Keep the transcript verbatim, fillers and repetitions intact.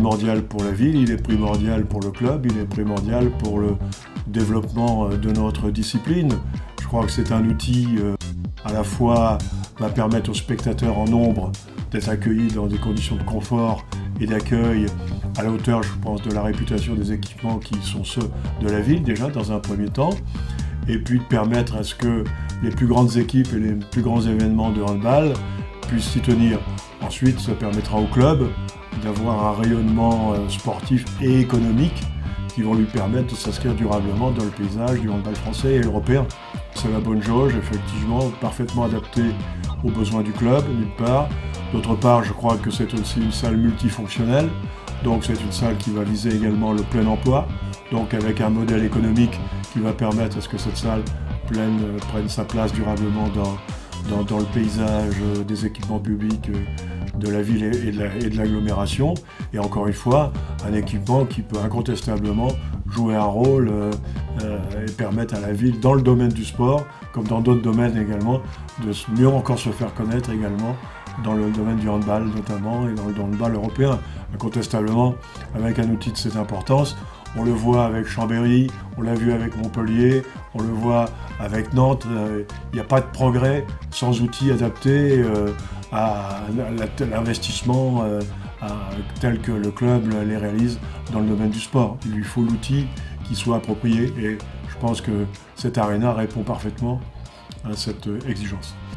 primordial pour la ville, il est primordial pour le club, il est primordial pour le développement de notre discipline. Je crois que c'est un outil euh, à la fois va permettre aux spectateurs en nombre d'être accueillis dans des conditions de confort et d'accueil à la hauteur, je pense, de la réputation des équipements qui sont ceux de la ville déjà dans un premier temps, et puis de permettre à ce que les plus grandes équipes et les plus grands événements de handball puissent s'y tenir. Ensuite, ça permettra au club d'avoir un rayonnement sportif et économique qui vont lui permettre de s'inscrire durablement dans le paysage du handball français et européen. C'est la bonne jauge, effectivement, parfaitement adaptée aux besoins du club, d'une part. D'autre part, je crois que c'est aussi une salle multifonctionnelle, donc c'est une salle qui va viser également le plein emploi, donc avec un modèle économique qui va permettre à ce que cette salle pleine, prenne sa place durablement dans, dans, dans le paysage des équipements publics de la ville et de l'agglomération. Et encore une fois, un équipement qui peut incontestablement jouer un rôle euh, euh, et permettre à la ville, dans le domaine du sport, comme dans d'autres domaines également, de mieux encore se faire connaître également dans le domaine du handball notamment et dans le handball européen. Incontestablement, avec un outil de cette importance, on le voit avec Chambéry, on l'a vu avec Montpellier, on le voit avec Nantes. Il n'y a pas de progrès sans outils adaptés euh, à l'investissement euh, tel que le club les réalise dans le domaine du sport. Il lui faut l'outil qui soit approprié et je pense que cette Arena répond parfaitement à cette exigence.